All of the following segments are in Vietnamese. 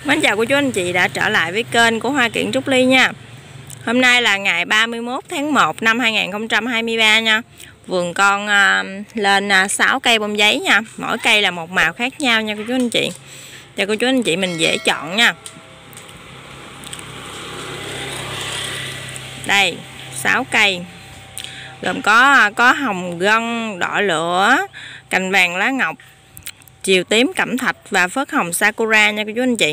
Mến chào cô chú anh chị đã trở lại với kênh của Hoa Kiển Trúc Ly nha. Hôm nay là ngày 31 tháng 1 năm 2023 nha. Vườn con lên 6 cây bông giấy nha. Mỗi cây là một màu khác nhau nha cô chú anh chị. Cho cô chú anh chị mình dễ chọn nha. Đây, 6 cây. Gồm có hồng gân, đỏ lửa, cành vàng lá ngọc, chiều tím cẩm thạch và phớt hồng sakura nha cô chú anh chị.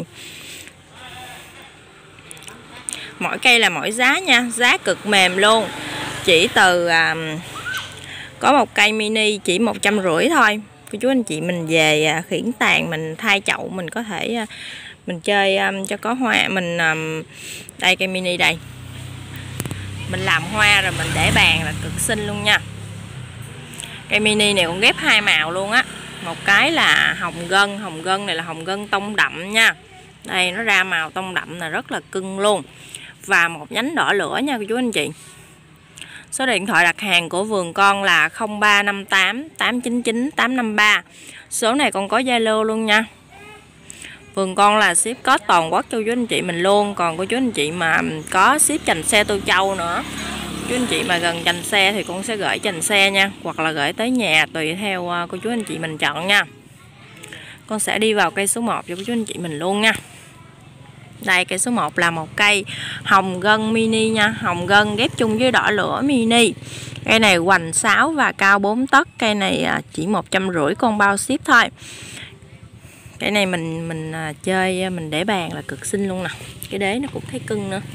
Mỗi cây là mỗi giá nha, giá cực mềm luôn. Chỉ từ có một cây mini chỉ 150 thôi. Cô chú anh chị mình về khiển tàn, mình thay chậu, mình có thể mình chơi cho có hoa. Mình đây cây mini đây, mình làm hoa rồi mình để bàn là cực xinh luôn nha. Cây mini này cũng ghép hai màu luôn á. Một cái là hồng gân này là hồng gân tông đậm nha. Đây nó ra màu tông đậm là rất là cưng luôn. Và một nhánh đỏ lửa nha cô chú anh chị. Số điện thoại đặt hàng của vườn con là 0358 899 853. Số này còn có Zalo luôn nha. Vườn con là ship có toàn quốc cho cô chú anh chị mình luôn. Còn cô chú anh chị mà có ship chành xe Tô Châu nữa, chú anh chị mà gần chành xe thì con sẽ gửi chành xe nha, hoặc là gửi tới nhà tùy theo cô chú anh chị mình chọn nha. Con sẽ đi vào cây số 1 cho cô chú anh chị mình luôn nha. Đây cây số 1 là một cây hồng gân mini nha, hồng gân ghép chung với đỏ lửa mini. Cây này hoành 6 và cao 4 tấc, cây này chỉ 150 con bao ship thôi. Cái này mình chơi mình để bàn là cực xinh luôn nè. Cái đế nó cũng thấy cưng nữa.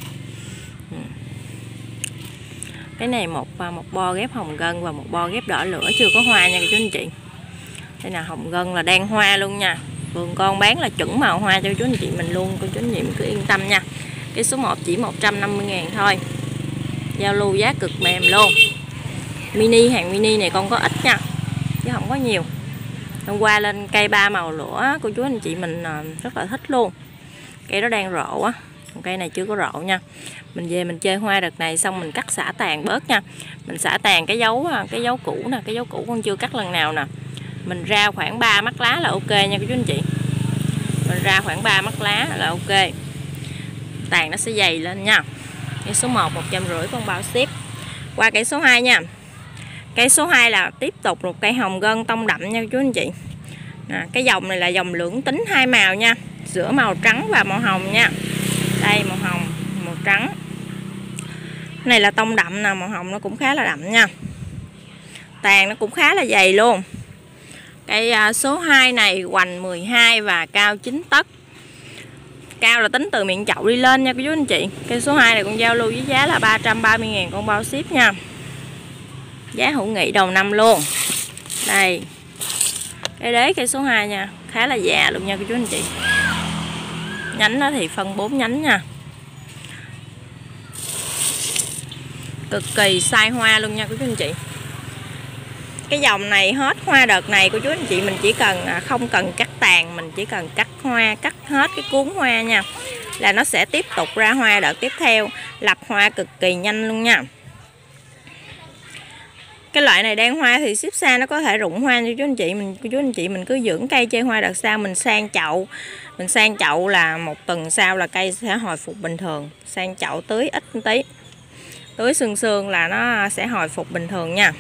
Cái này một bo ghép hồng gân và một bo ghép đỏ lửa chưa có hoa nha cô chú anh chị. Đây là hồng gân là đang hoa luôn nha. Vườn con bán là chuẩn màu hoa cho chú anh chị mình luôn, cô chú anh chị mình cứ yên tâm nha. Cái số 1 chỉ 150.000 thôi. Giao lưu giá cực mềm luôn. Mini, hàng mini này con có ít nha, chứ không có nhiều. Hôm qua lên cây 3 màu lửa, cô chú anh chị mình rất là thích luôn. Cây đó đang rộ á, còn cây này chưa có rộ nha. Mình về mình chơi hoa đợt này xong mình cắt xả tàn bớt nha. Mình xả tàn cái dấu cũ nè, cái dấu cũ con chưa cắt lần nào nè. Mình ra khoảng 3 mắt lá là ok nha cô chú anh chị. Mình ra khoảng 3 mắt lá là ok. Tàn nó sẽ dày lên nha. Cây số 1 150 con bao ship. Qua cây số 2 nha. Cây số 2 là tiếp tục một cây hồng gân tông đậm nha cô chú anh chị. Cái dòng này là dòng lưỡng tính hai màu nha, giữa màu trắng và màu hồng nha. Đây màu hồng, màu trắng. Cái này là tông đậm nè, màu hồng nó cũng khá là đậm nha. Tàn nó cũng khá là dày luôn. Cây số 2 này hoành 12 và cao 9 tấc. Cao là tính từ miệng chậu đi lên nha cô chú anh chị. Cây số 2 này con giao lưu với giá là 330.000 con bao ship nha. Giá hữu nghị đầu năm luôn. Đây. Cái đế cây số 2 nha, khá là già luôn nha cô chú anh chị. Nhánh nó thì phân 4 nhánh nha. Cực kỳ sai hoa luôn nha cô chú anh chị. Cái dòng này hết hoa đợt này cô chú anh chị mình chỉ cần không cần cắt tàn, mình chỉ cần cắt hoa, cắt hết cái cuốn hoa nha, là nó sẽ tiếp tục ra hoa đợt tiếp theo, lập hoa cực kỳ nhanh luôn nha. Cái loại này đang hoa thì ship xa nó có thể rụng hoa cho chú anh chị mình cứ dưỡng cây chơi hoa đợt sau mình sang chậu. Mình sang chậu là một tuần sau là cây sẽ hồi phục bình thường. Sang chậu tưới ít một tí, tưới sương là nó sẽ hồi phục bình thường nha.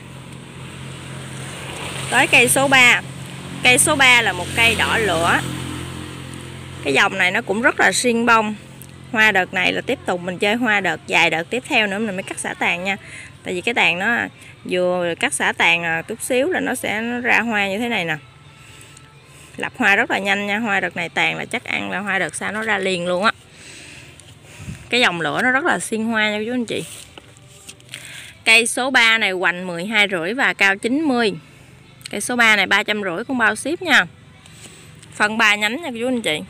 Tới cây số 3. Cây số 3 là một cây đỏ lửa. Cái dòng này nó cũng rất là xuyên bông. Hoa đợt này là tiếp tục mình chơi hoa đợt dài đợt tiếp theo nữa mình mới cắt xả tàn nha. Tại vì cái tàn nó vừa cắt xả tàn chút xíu là nó sẽ ra hoa như thế này nè. Lập hoa rất là nhanh nha. Hoa đợt này tàn là chắc ăn là hoa đợt sau nó ra liền luôn á. Cái dòng lửa nó rất là xuyên hoa nha chú anh chị. Cây số 3 này hoành 12,5 và cao 90. Cây số 3 này 350 con bao ship nha. Phân 3 nhánh nha chú anh chị.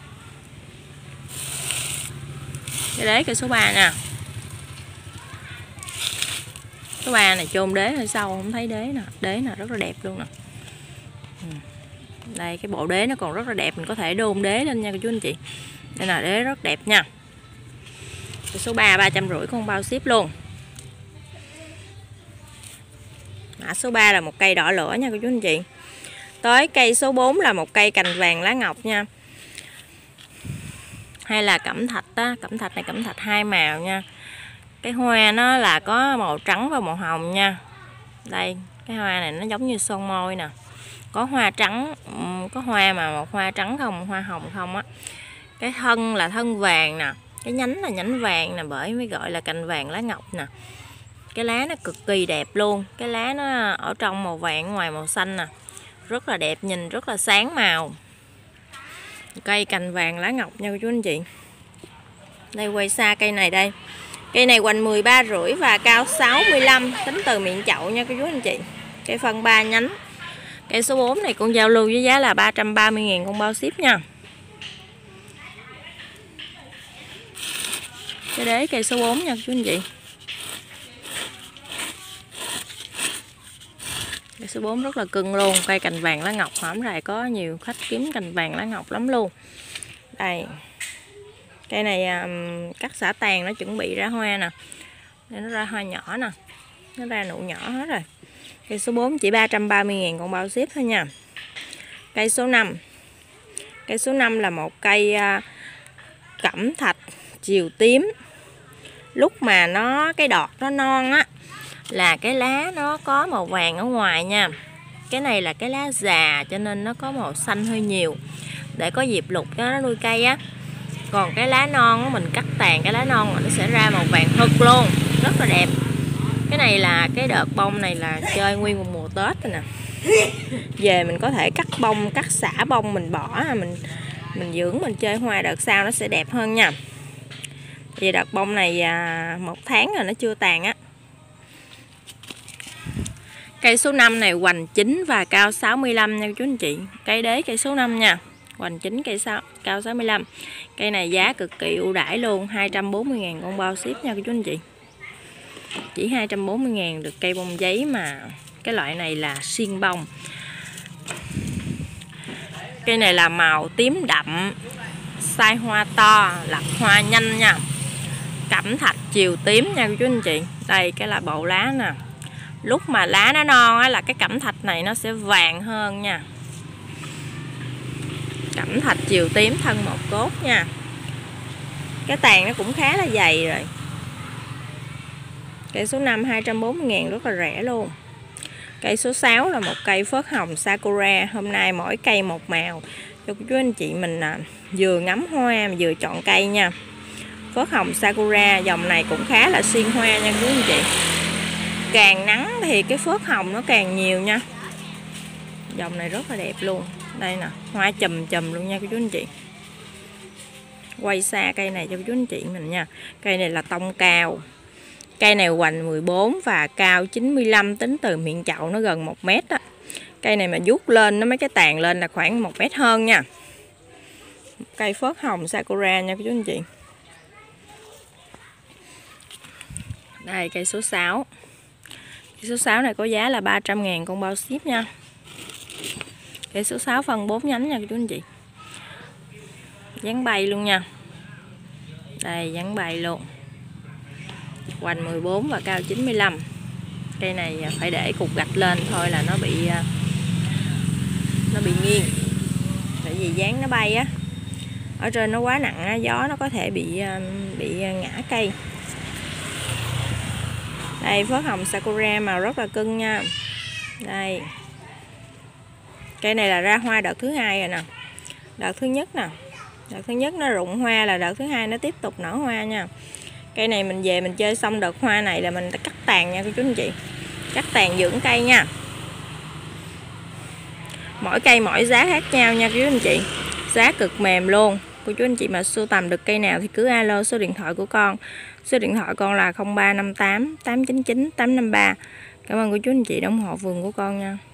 Cái đế cây số 3 nè. Số 3 này chôn đế hơi sâu không thấy đế nè. Đế nè rất là đẹp luôn nè. Đây cái bộ đế nó còn rất là đẹp, mình có thể đôn đế lên nha chú anh chị. Đây là đế rất đẹp nha. Cây số 3 350 con bao ship luôn. Mã số 3 là một cây đỏ lửa nha cô chú anh chị. Tới cây số 4 là một cây cành vàng lá ngọc nha. hay là cẩm thạch á. Cẩm thạch này cẩm thạch hai màu nha. Cái hoa nó là có màu trắng và màu hồng nha. Đây, cái hoa này nó giống như son môi nè. Có hoa trắng, có hoa mà một hoa trắng không, hoa hồng không á. Cái thân là thân vàng nè, cái nhánh là nhánh vàng nè, bởi mới gọi là cành vàng lá ngọc nè. Cái lá nó cực kỳ đẹp luôn. Cái lá nó ở trong màu vàng, ngoài màu xanh nè. Rất là đẹp, nhìn rất là sáng màu. Cây cành vàng lá ngọc nha cô chú anh chị. Đây quay xa cây này đây. Cây này hoành 13,5 và cao 65, tính từ miệng chậu nha cô chú anh chị. Cây phân 3 nhánh. Cây số 4 này con giao lưu với giá là 330.000 con bao ship nha. Cái đế cây số 4 nha cô chú anh chị. Cây số 4 rất là cưng luôn. Cây cành vàng lá ngọc, hổm rày có nhiều khách kiếm cành vàng lá ngọc lắm luôn. Đây. Cây này cắt xả tàn nó chuẩn bị ra hoa nè. Đây nó ra hoa nhỏ nè. Nó ra nụ nhỏ hết rồi. Cây số 4 chỉ 330.000 con bao ship thôi nha. Cây số 5. Cây số 5 là một cây cẩm thạch chiều tím. Lúc mà cái đọt nó non á là cái lá nó có màu vàng ở ngoài nha. Cái này là cái lá già cho nên nó có màu xanh hơi nhiều, để có dịp lục cho nó nuôi cây á. Còn cái lá non á, mình cắt tàn cái lá non mà nó sẽ ra màu vàng hực luôn, rất là đẹp. Cái này là cái đợt bông này là chơi nguyên một mùa Tết rồi nè. Về mình có thể cắt bông, cắt xả bông mình bỏ, mình dưỡng, mình chơi hoa đợt sau nó sẽ đẹp hơn nha. Vì đợt bông này 1 tháng rồi nó chưa tàn á. Cây số 5 này hoành 9 và cao 65 nha chú anh chị. Cây đế cây số 5 nha. Hoành 9 cây cao 65. Cây này giá cực kỳ ưu đãi luôn, 240.000 con bao ship nha chú anh chị. Chỉ 240.000 được cây bông giấy mà cái loại này là xiên bông. Cây này là màu tím đậm, size hoa to, lặt hoa nhanh nha. Cẩm thạch chiều tím nha chú anh chị. Đây cái là bộ lá nè. Lúc mà lá nó non á là cái cẩm thạch này nó sẽ vàng hơn nha. Cẩm thạch chiều tím thân một cốt nha. Cái tàn nó cũng khá là dày rồi. Cây số 5 240.000 rất là rẻ luôn. Cây số 6 là một cây phớt hồng Sakura. Hôm nay mỗi cây một màu cho chú anh chị mình vừa ngắm hoa vừa chọn cây nha. Phớt hồng Sakura dòng này cũng khá là xuyên hoa nha chú anh chị. Càng nắng thì cái phớt hồng nó càng nhiều nha. Dòng này rất là đẹp luôn. Đây nè, hoa chùm chùm luôn nha chú anh chị. Quay xa cây này cho chú anh chị mình nha. Cây này là tông cao. Cây này hoành 14 và cao 95, tính từ miệng chậu nó gần 1 mét á. Cây này mà vuốt lên, nó mấy cái tàn lên là khoảng 1 mét hơn nha. Cây phớt hồng Sakura nha chú anh chị. Đây cây số 6. Cây số 6 này có giá là 300.000 con bao ship nha. Cây số 6 phân 4 nhánh nha chú anh chị. Dáng bay luôn nha. Đây dáng bay luôn. Hoành 14 và cao 95. Cây này phải để cục gạch lên thôi là nó bị nghiêng. Tại vì dáng nó bay á. Ở trên nó quá nặng á, gió nó có thể bị ngã cây. Đây phớt hồng Sakura màu rất là cưng nha. Đây. Cây này là ra hoa đợt thứ 2 rồi nè. Đợt thứ nhất nè. Đợt thứ nhất nó rụng hoa là đợt thứ 2 nó tiếp tục nở hoa nha. Cây này mình về mình chơi xong đợt hoa này là mình cắt tàn nha cô chú anh chị. Cắt tàn dưỡng cây nha. Mỗi cây mỗi giá khác nhau nha cô chú anh chị. Giá cực mềm luôn. Cô chú anh chị mà sưu tầm được cây nào thì cứ alo số điện thoại của con. Số điện thoại con là 0358 899 853. Cảm ơn cô chú anh chị ủng hộ vườn của con nha.